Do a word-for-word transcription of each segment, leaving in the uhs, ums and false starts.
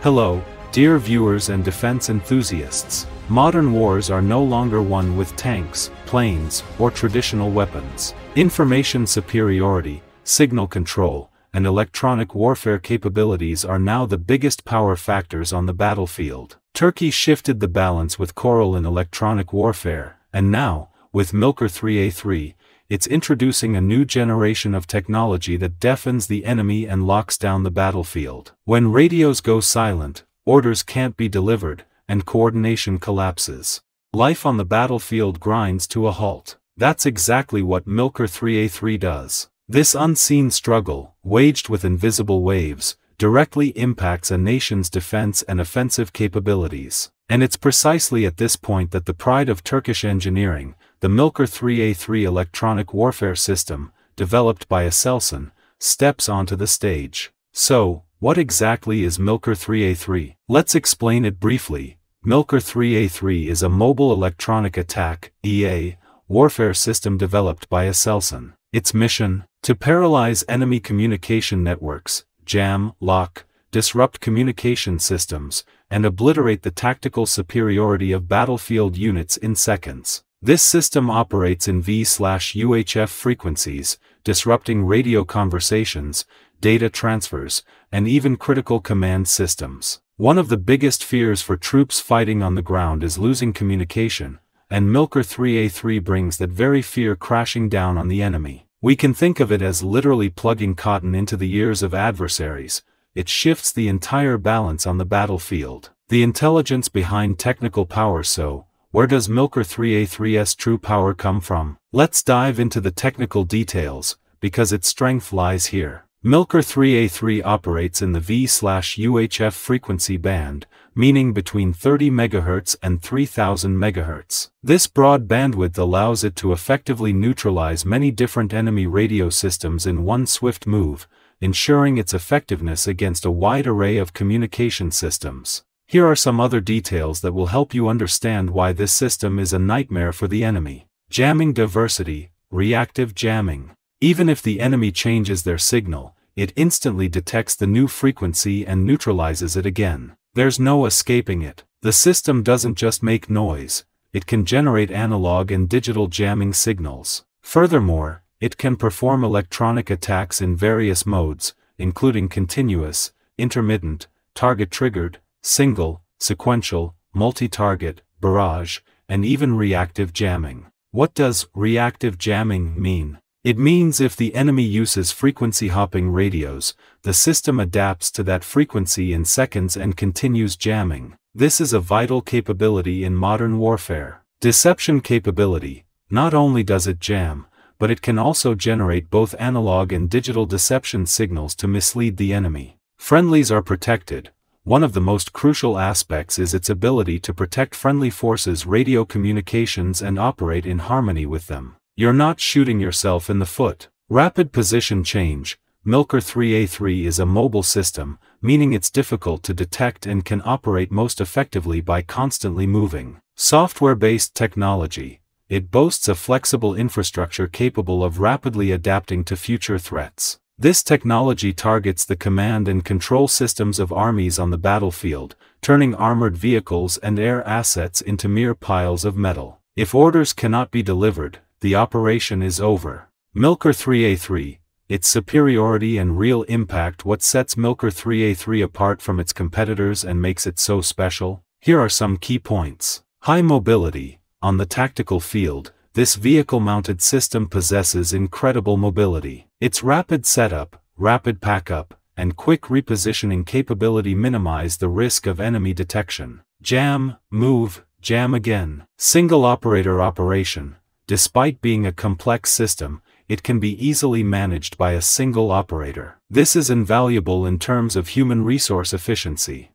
Hello, dear viewers and defense enthusiasts. Modern wars are no longer won with tanks, planes, or traditional weapons. Information superiority, signal control, and electronic warfare capabilities are now the biggest power factors on the battlefield. Turkey shifted the balance with KORAL in electronic warfare, and now, with MILKAR three A three, it's introducing a new generation of technology that deafens the enemy and locks down the battlefield. When radios go silent, orders can't be delivered, and coordination collapses. Life on the battlefield grinds to a halt. That's exactly what MILKAR three A three does. This unseen struggle, waged with invisible waves, directly impacts a nation's defense and offensive capabilities. And it's precisely at this point that the pride of Turkish engineering, the MILKAR three A three electronic warfare system, developed by ASELSAN, steps onto the stage. So, what exactly is MILKAR three A three? Let's explain it briefly. MILKAR three A three is a mobile electronic attack (E A) warfare system developed by ASELSAN. Its mission? To paralyze enemy communication networks, jam, lock, disrupt communication systems, and obliterate the tactical superiority of battlefield units in seconds. This system operates in V U H F frequencies, disrupting radio conversations, data transfers, and even critical command systems. One of the biggest fears for troops fighting on the ground is losing communication, and MILKAR three A three brings that very fear crashing down on the enemy. We can think of it as literally plugging cotton into the ears of adversaries. It shifts the entire balance on the battlefield. The intelligence behind technical power. So, where does MILKAR three A three's true power come from? Let's dive into the technical details, because its strength lies here. MILKAR three A three operates in the V U H F frequency band, meaning between thirty megahertz and three thousand megahertz. This broad bandwidth allows it to effectively neutralize many different enemy radio systems in one swift move, ensuring its effectiveness against a wide array of communication systems. Here are some other details that will help you understand why this system is a nightmare for the enemy. Jamming diversity, reactive jamming. Even if the enemy changes their signal, it instantly detects the new frequency and neutralizes it again. There's no escaping it. The system doesn't just make noise, it can generate analog and digital jamming signals. Furthermore, it can perform electronic attacks in various modes, including continuous, intermittent, target-triggered, single, sequential, multi-target, barrage, and even reactive jamming. What does reactive jamming mean? It means if the enemy uses frequency-hopping radios, the system adapts to that frequency in seconds and continues jamming. This is a vital capability in modern warfare. Deception capability. Not only does it jam, but it can also generate both analog and digital deception signals to mislead the enemy. Friendlies are protected. One of the most crucial aspects is its ability to protect friendly forces' radio communications and operate in harmony with them. You're not shooting yourself in the foot. Rapid position change. MILKAR three A three is a mobile system, meaning it's difficult to detect and can operate most effectively by constantly moving. Software-based technology. It boasts a flexible infrastructure capable of rapidly adapting to future threats. This technology targets the command and control systems of armies on the battlefield, turning armored vehicles and air assets into mere piles of metal. If orders cannot be delivered, the operation is over. MILKAR three A three, its superiority and real impact. What sets MILKAR three A three apart from its competitors and makes it so special? Here are some key points. High mobility. On the tactical field, this vehicle-mounted system possesses incredible mobility. Its rapid setup, rapid pack-up, and quick repositioning capability minimize the risk of enemy detection. Jam, move, jam again. Single operator operation. Despite being a complex system, it can be easily managed by a single operator. This is invaluable in terms of human resource efficiency.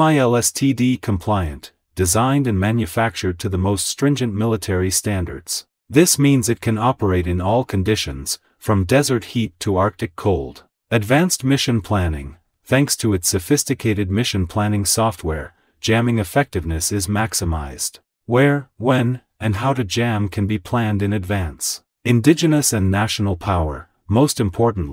MILSTD compliant, designed and manufactured to the most stringent military standards. This means it can operate in all conditions, from desert heat to Arctic cold. Advanced mission planning. Thanks to its sophisticated mission planning software, jamming effectiveness is maximized. Where, when, and how to jam can be planned in advance. Indigenous and national power. Most importantly,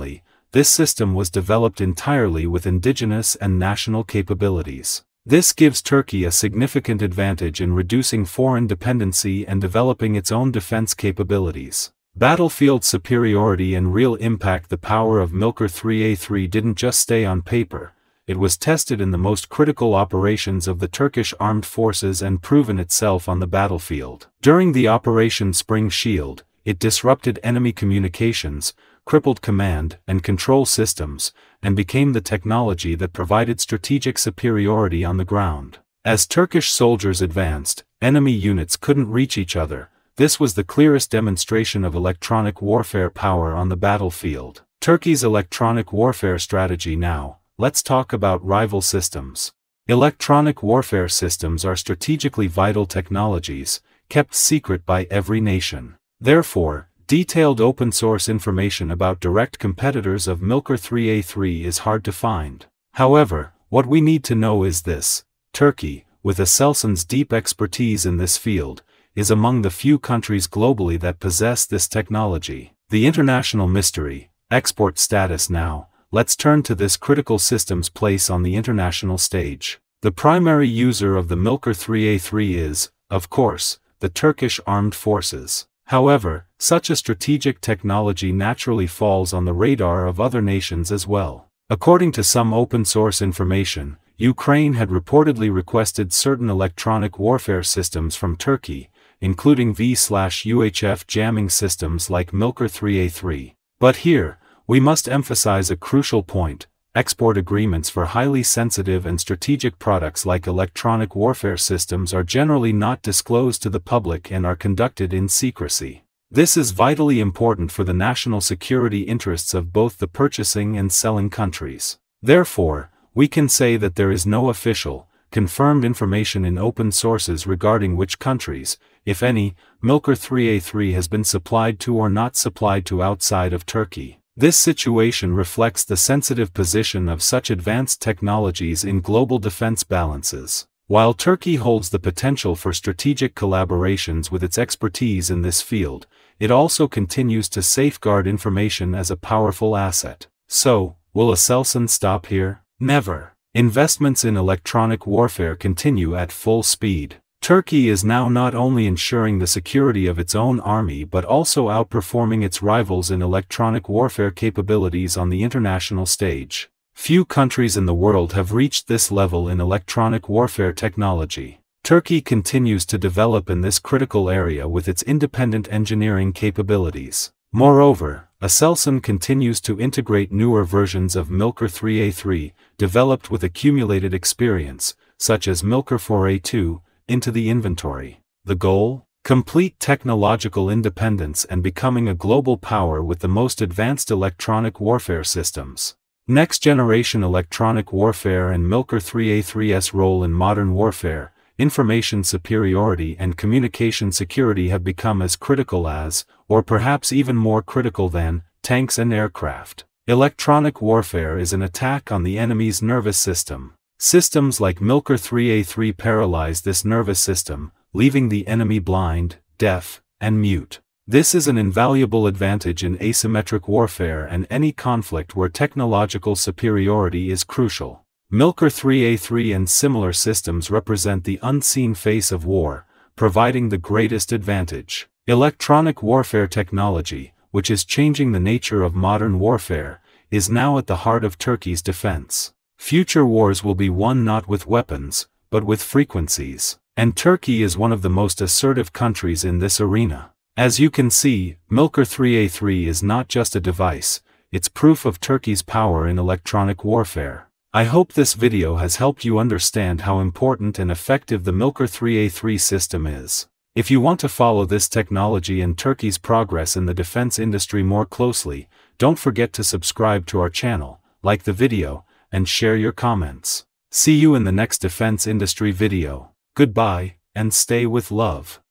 this system was developed entirely with indigenous and national capabilities. This gives Turkey a significant advantage in reducing foreign dependency and developing its own defense capabilities. Battlefield superiority and real impact. The power of MILKAR three A three didn't just stay on paper, it was tested in the most critical operations of the Turkish armed forces and proven itself on the battlefield. During the Operation Spring Shield, it disrupted enemy communications, crippled command and control systems, and became the technology that provided strategic superiority on the ground. As Turkish soldiers advanced, enemy units couldn't reach each other. This was the clearest demonstration of electronic warfare power on the battlefield. Turkey's electronic warfare strategy. Now, let's talk about rival systems. Electronic warfare systems are strategically vital technologies, kept secret by every nation. Therefore, detailed open-source information about direct competitors of MILKAR three A three is hard to find. However, what we need to know is this: Turkey, with ASELSAN's deep expertise in this field, is among the few countries globally that possess this technology. The international mystery, export status. Now, let's turn to this critical system's place on the international stage. The primary user of the MILKAR three A three is, of course, the Turkish armed forces. However, such a strategic technology naturally falls on the radar of other nations as well. According to some open-source information, Ukraine had reportedly requested certain electronic warfare systems from Turkey, including V U H F jamming systems like MILKAR three A three. But here, we must emphasize a crucial point: export agreements for highly sensitive and strategic products like electronic warfare systems are generally not disclosed to the public and are conducted in secrecy. This is vitally important for the national security interests of both the purchasing and selling countries. Therefore, we can say that there is no official, confirmed information in open sources regarding which countries, if any, MILKAR three A three has been supplied to or not supplied to outside of Turkey. This situation reflects the sensitive position of such advanced technologies in global defense balances. While Turkey holds the potential for strategic collaborations with its expertise in this field, it also continues to safeguard information as a powerful asset. So, will ASELSAN stop here? Never. Investments in electronic warfare continue at full speed. Turkey is now not only ensuring the security of its own army but also outperforming its rivals in electronic warfare capabilities on the international stage. Few countries in the world have reached this level in electronic warfare technology. Turkey continues to develop in this critical area with its independent engineering capabilities. Moreover, ASELSAN continues to integrate newer versions of MILKAR three A three, developed with accumulated experience, such as MILKAR four A two, into the inventory. The goal? Complete technological independence and becoming a global power with the most advanced electronic warfare systems. Next-generation electronic warfare and MILKAR three A three's role in modern warfare, information superiority and communication security have become as critical as, or perhaps even more critical than, tanks and aircraft. Electronic warfare is an attack on the enemy's nervous system. Systems like MILKAR three A three paralyze this nervous system, leaving the enemy blind, deaf, and mute. This is an invaluable advantage in asymmetric warfare and any conflict where technological superiority is crucial. MILKAR three A three and similar systems represent the unseen face of war, providing the greatest advantage. Electronic warfare technology, which is changing the nature of modern warfare, is now at the heart of Turkey's defense. Future wars will be won not with weapons, but with frequencies. And Turkey is one of the most assertive countries in this arena. As you can see, MILKAR three A three is not just a device, it's proof of Turkey's power in electronic warfare. I hope this video has helped you understand how important and effective the MILKAR three A three system is. If you want to follow this technology and Turkey's progress in the defense industry more closely, don't forget to subscribe to our channel, like the video, and share your comments. See you in the next defense industry video. Goodbye, and stay with love.